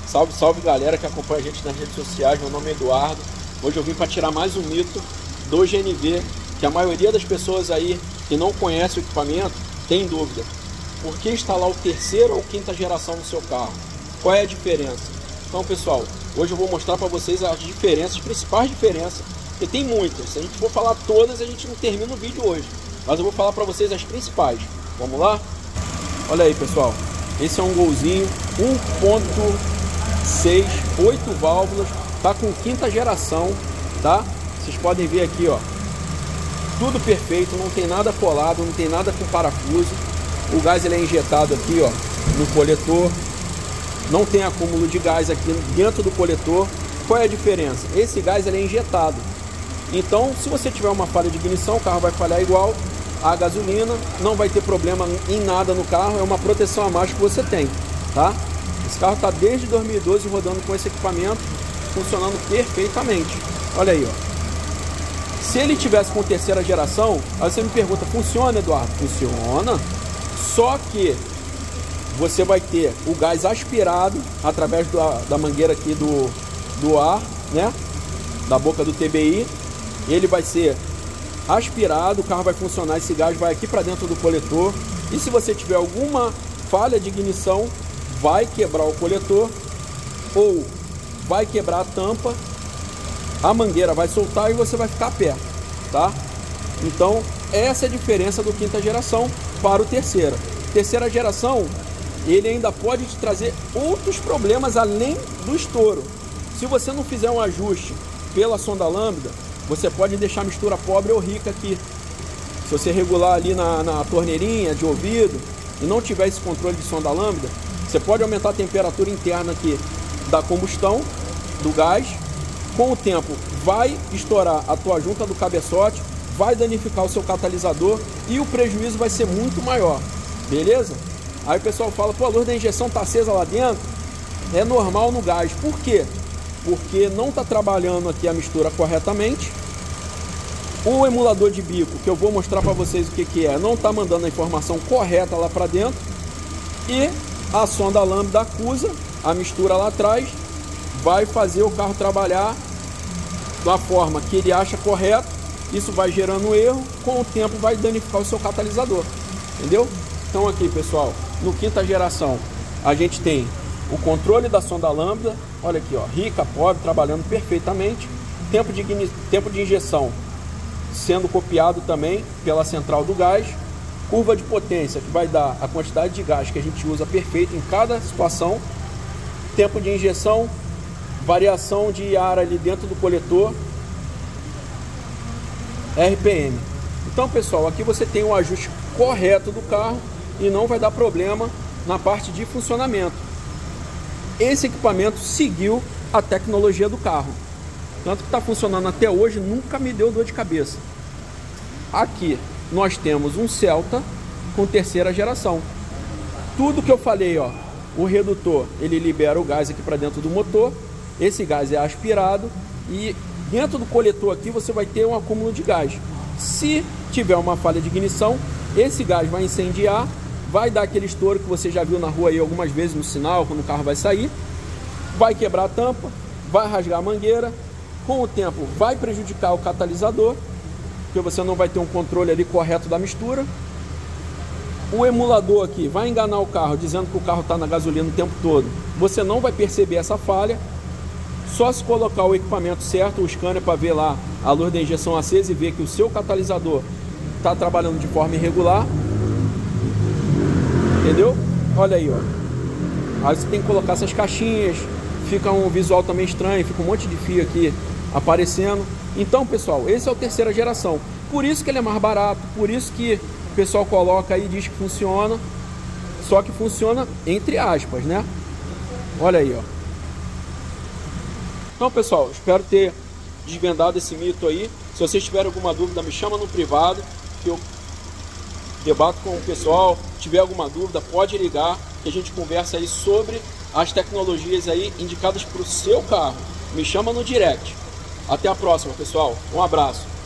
Salve, salve galera que acompanha a gente nas redes sociais. Meu nome é Eduardo. Hoje eu vim para tirar mais um mito do GNV, que a maioria das pessoas aí que não conhece o equipamento tem dúvida. Por que instalar o terceira ou quinta geração no seu carro? Qual é a diferença? Então pessoal, hoje eu vou mostrar para vocês as diferenças, as principais diferenças, porque tem muitas. Se a gente for falar todas, a gente não termina o vídeo hoje. Mas eu vou falar para vocês as principais. Vamos lá? Olha aí pessoal, esse é um Golzinho 1.6, 8 válvulas, tá com quinta geração, tá? Vocês podem ver aqui, ó, tudo perfeito, não tem nada colado, não tem nada com parafuso. O gás ele é injetado aqui, ó, no coletor, não tem acúmulo de gás aqui dentro do coletor. Qual é a diferença? Esse gás ele é injetado, então se você tiver uma falha de ignição, o carro vai falhar igual a gasolina, não vai ter problema em nada no carro, é uma proteção a mais que você tem, tá? Esse carro está desde 2012 rodando com esse equipamento, funcionando perfeitamente. Olha aí, ó. Se ele tivesse com terceira geração, aí você me pergunta, funciona, Eduardo? Funciona, só que você vai ter o gás aspirado através da mangueira aqui do ar, né? Da boca do TBI, ele vai ser aspirado, o carro vai funcionar, esse gás vai aqui para dentro do coletor, e se você tiver alguma falha de ignição, vai quebrar o coletor ou vai quebrar a tampa, a mangueira vai soltar e você vai ficar a pé, tá? Então essa é a diferença do quinta geração para o terceira. Terceira geração, ele ainda pode te trazer outros problemas além do estouro. Se você não fizer um ajuste pela sonda lambda, você pode deixar a mistura pobre ou rica aqui. Se você regular ali na torneirinha de ouvido e não tiver esse controle de sonda lambda, você pode aumentar a temperatura interna aqui da combustão, do gás. Com o tempo vai estourar a tua junta do cabeçote, vai danificar o seu catalisador e o prejuízo vai ser muito maior, beleza? Aí o pessoal fala, pô, a luz da injeção tá acesa lá dentro. É normal no gás. Por quê? Porque não está trabalhando aqui a mistura corretamente. O emulador de bico, que eu vou mostrar para vocês o que é, não está mandando a informação correta lá para dentro. E a sonda lambda acusa, a mistura lá atrás, vai fazer o carro trabalhar da forma que ele acha correto. Isso vai gerando erro, com o tempo vai danificar o seu catalisador, entendeu? Então aqui pessoal, no quinta geração a gente tem o controle da sonda lambda, olha aqui, ó, rica, pobre, trabalhando perfeitamente. Tempo de injeção sendo copiado também pela central do gás. Curva de potência, que vai dar a quantidade de gás que a gente usa perfeito em cada situação. Tempo de injeção, variação de ar ali dentro do coletor, RPM. Então pessoal, aqui você tem o ajuste correto do carro e não vai dar problema na parte de funcionamento. Esse equipamento seguiu a tecnologia do carro, tanto que está funcionando até hoje, nunca me deu dor de cabeça. Aqui nós temos um Celta com terceira geração. Tudo que eu falei, ó, o redutor ele libera o gás aqui para dentro do motor, esse gás é aspirado e dentro do coletor aqui você vai ter um acúmulo de gás. Se tiver uma falha de ignição, esse gás vai incendiar, vai dar aquele estouro que você já viu na rua aí algumas vezes no sinal, quando o carro vai sair, vai quebrar a tampa, vai rasgar a mangueira, com o tempo vai prejudicar o catalisador, porque você não vai ter um controle ali correto da mistura. O emulador aqui vai enganar o carro, dizendo que o carro está na gasolina o tempo todo. Você não vai perceber essa falha, só se colocar o equipamento certo, o scanner, para ver lá a luz da injeção acesa e ver que o seu catalisador está trabalhando de forma irregular. Entendeu? Olha aí, ó. Aí você tem que colocar essas caixinhas, fica um visual também estranho, fica um monte de fio aqui aparecendo. Então, pessoal, esse é o terceira geração. Por isso que ele é mais barato, por isso que o pessoal coloca aí e diz que funciona, só que funciona entre aspas, né? Olha aí, ó. Então, pessoal, espero ter desvendado esse mito aí. Se vocês tiverem alguma dúvida, me chama no privado, que eu debato com o pessoal. Se tiver alguma dúvida, pode ligar, que a gente conversa aí sobre as tecnologias aí indicadas para o seu carro. Me chama no direct. Até a próxima, pessoal. Um abraço.